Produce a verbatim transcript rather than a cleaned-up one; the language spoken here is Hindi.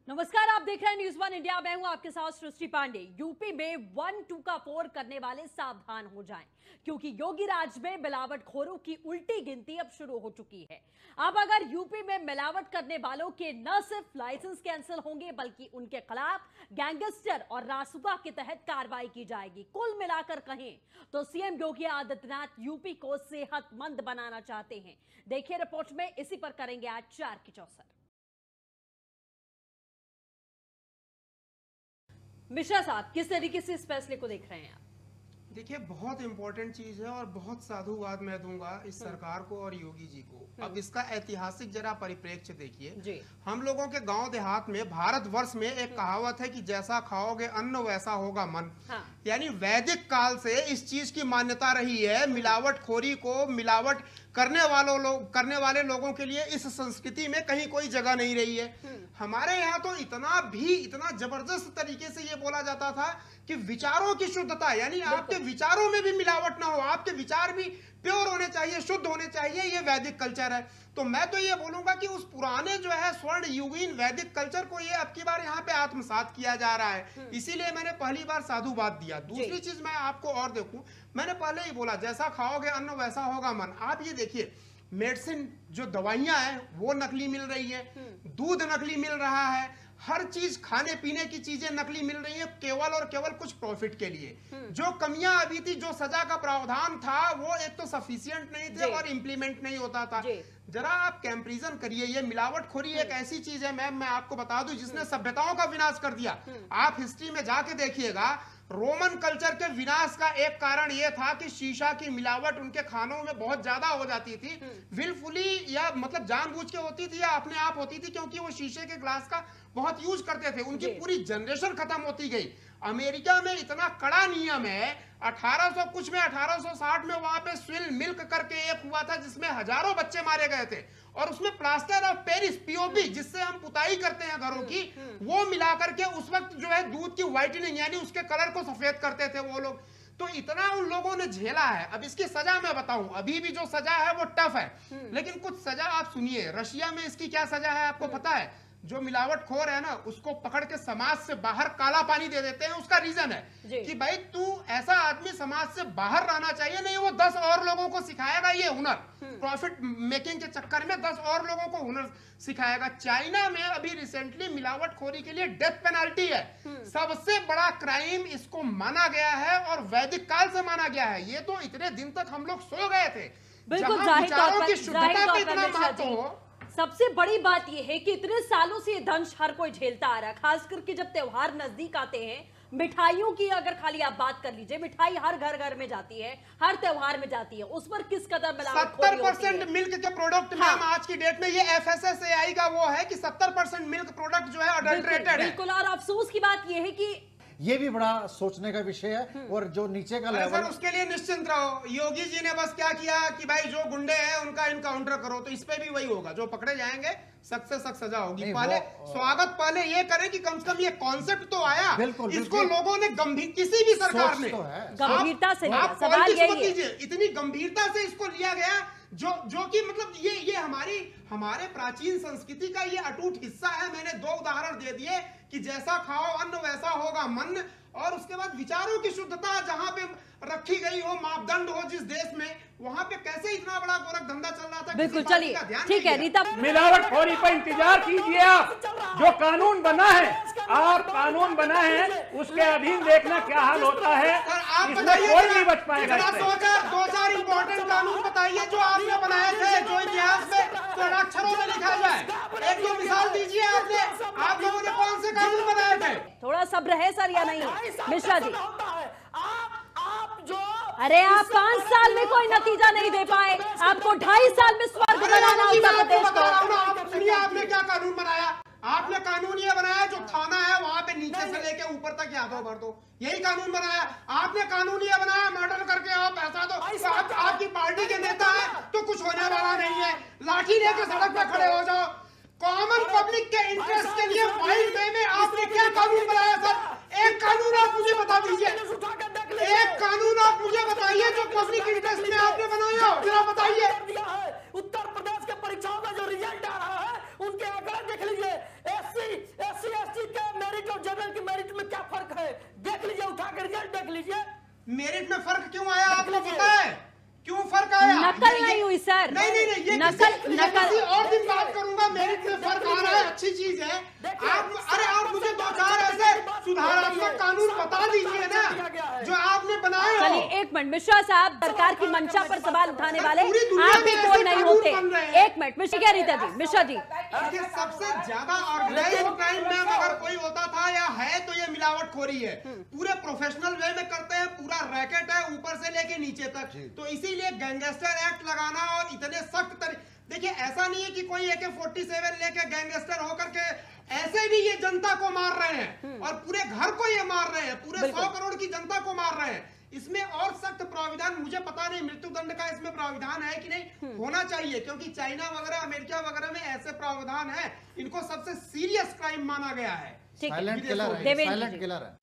नमस्कार, आप देख रहे हैं न्यूज वन इंडिया। मैं हूं आपके साथ सृष्टि पांडे। यूपी में वन टू का फोर करने वाले सावधान हो जाएं, क्योंकि योगी राज में मिलावटखोरों की उल्टी गिनती अब शुरू हो चुकी है। अब अगर यूपी में मिलावट करने वालों के न सिर्फ लाइसेंस कैंसिल होंगे, बल्कि उनके खिलाफ गैंगस्टर और रासुका के तहत कार्रवाई की जाएगी। कुल मिलाकर कहें तो सीएम योगी आदित्यनाथ यूपी को सेहतमंद बनाना चाहते हैं। देखिए रिपोर्ट में, इसी पर करेंगे आज चार की चौसर। मिश्रा साहब, किस तरीके से इस फैसले को देख रहे हैं आप? देखिए, बहुत इंपॉर्टेंट चीज है और बहुत साधुवाद मैं दूंगा इस सरकार को और योगी जी को। अब इसका ऐतिहासिक जरा परिप्रेक्ष्य देखिए। हम लोगों के गांव देहात में, भारतवर्ष में एक कहावत है कि जैसा खाओगे अन्न वैसा होगा मन। हाँ। यानी वैदिक काल से इस चीज की मान्यता रही है। मिलावटखोरी को, मिलावट करने वालों लोग करने वाले लोगों के लिए इस संस्कृति में कहीं कोई जगह नहीं रही है। हमारे यहाँ तो इतना भी इतना जबरदस्त तरीके से ये बोला जाता था कि विचारों की शुद्धता, यानी आपके विचारों में भी मिलावट ना हो, आपके विचार भी प्योर होने चाहिए, शुद्ध होने चाहिए। ये वैदिक कल्चर है। तो मैं तो ये बोलूंगा कि उस पुराने जो है स्वर्ण युगीन वैदिक कल्चर को ये अब की बार यहाँ पे आत्मसात किया जा रहा है। इसीलिए मैंने पहली बार साधुवाद दिया। दूसरी चीज मैं आपको और देखूं, मैंने पहले ही बोला जैसा खाओगे अन्न वैसा होगा मन। आप ये देखिए, मेडिसिन जो दवाइयां हैं वो नकली मिल रही है, दूध नकली मिल रहा है, हर चीज खाने पीने की चीजें नकली मिल रही है, केवल और केवल कुछ प्रॉफिट के लिए। जो कमियां अभी थी, जो सजा का प्रावधान था, वो एक तो सफिशिएंट नहीं थे और इंप्लीमेंट नहीं होता था। जरा आप कंपैरिजन करिए। ये मिलावटखोरी एक ऐसी चीज है, मैम मैं आपको बता दूं, जिसने सभ्यताओं का विनाश कर दिया। आप हिस्ट्री में जाके देखिएगा, रोमन कल्चर के विनाश का एक कारण यह था कि शीशा की मिलावट उनके खानों में बहुत ज्यादा हो जाती थी। विलफुली या मतलब जानबूझ के होती थी या अपने आप होती थी, क्योंकि वो शीशे के ग्लास का बहुत यूज करते थे। उनकी पूरी जनरेशन खत्म होती गई। अमेरिका में इतना कड़ा नियम है, अठारह सौ कुछ में अठारह सौ साठ में वहां पे स्विल मिल्क करके एक हुआ था जिसमें हजारों बच्चे मारे गए थे, और उसमें प्लास्टर ऑफ पेरिस पीओपी, जिससे हम पुताई करते हैं घरों की, वो मिलाकर के उस वक्त जो है दूध की व्हाइटनिंग यानी उसके कलर को सफेद करते थे वो लोग। तो इतना उन लोगों ने झेला है। अब इसकी सजा मैं बताऊं, अभी भी जो सजा है वो टफ है, लेकिन कुछ सजा आप सुनिए। रशिया में इसकी क्या सजा है आपको पता है? जो मिलावटखोर है ना, उसको पकड़ के समाज से बाहर काला पानी दे देते हैं। उसका रीजन है कि भाई तू ऐसा आदमी समाज से बाहर रहना चाहिए, नहीं वो दस और लोगों को सिखाएगा ये हुनर। प्रॉफिट मेकिंग के चक्कर में दस और लोगों को हुनर सिखाएगा। चाइना में अभी रिसेंटली मिलावटखोरी के लिए डेथ पेनल्टी है। सबसे बड़ा क्राइम इसको माना गया है और वैदिक काल से माना गया है। ये तो इतने दिन तक हम लोग सो गए थे। बिल्कुल, विचारों की शुद्धता पे इतना महत्व हो। सबसे बड़ी बात यह है कि इतने सालों से ये दंश हर कोई झेलता आ रहा है, खास करके जब त्योहार नजदीक आते हैं। मिठाइयों की अगर खाली आप बात कर लीजिए, मिठाई हर घर घर में जाती है, हर त्योहार में जाती है, उस पर किस कदर मिलावटखोरी होती है। सत्तर परसेंट मिल्क के प्रोडक्ट में हम आज की डेट में, ये एफएसएसएआई का वो है कि सत्तर परसेंट मिल्क प्रोडक्ट जो है अडल्ट्रेटेड है। बिल्कुल, और अफसोस की बात यह है कि ये भी बड़ा सोचने का विषय है। और जो नीचे का लेवल, उसके लिए निश्चिंत रहो। योगी जी ने बस क्या किया कि भाई जो गुंडे हैं उनका इनकाउंटर करो, तो इस पे भी वही होगा। जो पकड़े जाएंगे सख्त से सख्त सजा होगी। पहले स्वागत पहले ये करें कि कम से कम ये कॉन्सेप्ट तो आया। बिल्कुल, इसको लोगों ने गंभीर, किसी भी सरकार ने गंभीरता से, आप पॉलिटिक्स मत कीजिए, इतनी गंभीरता से इसको लिया गया, जो जो कि मतलब ये ये हमारी हमारे प्राचीन संस्कृति का ये अटूट हिस्सा है। मैंने दो उदाहरण दे दिए कि जैसा खाओ अन्न वैसा होगा मन, और उसके बाद विचारों की शुद्धता जहां पे रखी गई हो, मापदंड हो जिस देश में, वहां पे कैसे इतना बड़ा गोरख धंधा चल रहा था। बिल्कुल, चलिए ठीक है रीता। मिलावटखोरी पर इंतजार कीजिए। आप जो कानून बना है, आप कानून बना है उसके अधीन देखना क्या हाल होता है। आप इसमें कोई नहीं बच पाएगा। दो चार इंपॉर्टेंट कानून बताइए जो आपने बनाए थे, जो इतिहास में तो अक्षरों में लिखा जाए। एक दो मिसाल दीजिए। आपने आप लोगों ने कौन से कानून बनाए थे? थोड़ा सब्र है सर या नहीं मिश्रा जी? आप जो अरे आप पांच साल में कोई नतीजा नहीं दे पाए, आपको ढाई साल में स्वर्ग बनाना उत्तर प्रदेश को। सुनिए, आपने क्या कानून बनाया? आपने कानून ये बनाया जो थाना है वहां पे नीचे से लेके ऊपर तक यादव भर दो, यही कानून बनाया आपने। कानून ये बनाया मर्डर करके आप पैसा दो। आप, आपकी पार्टी के नेता है तो कुछ होने वाला नहीं है, लाठी लेके सड़क पे खड़े हो जाओ। कॉमन पब्लिक के इंटरेस्ट के लिए वाइल्ड वे में आपने क्या कानून बनाया सर? एक कानून आप मुझे बता दीजिए, एक कानून आप मुझे बताइए जो पब्लिक इंटरेस्ट में आपने बनाया हो, जरा बताइए। उत्तर प्रदेश के परीक्षाओं का जो रिजल्ट आ रहा है, उनके आंकड़े देख लीजिए। एससी एससी अच्छी चीज है। आप अरे आप मुझे दो चार ऐसे सुधारात्मक कानून बता दीजिए ना जो आपने बनाए हो। चलिए एक मिनट मिश्रा साहब, सरकार की मंशा पर सवाल उठाने वाले पूरी दुनिया आप भी में कोई ऐसे नहीं कानून होते। बन रहे हैं। एक मिनट मिश्रा क्या रीता जी, मिश्रा जी देखिए सबसे ज्यादा ऑर्गेनाइज्ड क्राइम में अगर कोई होता था या है तो ये मिलावटखोरी है। पूरे प्रोफेशनल वे में करते हैं, पूरा रैकेट है ऊपर से लेके नीचे तक। तो इसीलिए गैंगस्टर एक्ट लगाना और इतने सख्त तरीके, देखिए ऐसा नहीं है कि कोई ए के फोर्टी सेवन लेके गैंगस्टर होकर के ऐसे भी ये जनता को मार रहे हैं और पूरे घर को ये मार रहे हैं, पूरे सौ करोड़ की जनता को मार रहे हैं। इसमें और सख्त प्राविधान, मुझे पता नहीं मृत्यु दंड का इसमें प्राविधान है कि नहीं, होना चाहिए क्योंकि चाइना वगैरह अमेरिका वगैरह में ऐसे प्रावधान है। इनको सबसे सीरियस क्राइम माना गया है। साइलेंट किलर है, साइलेंट किलर है।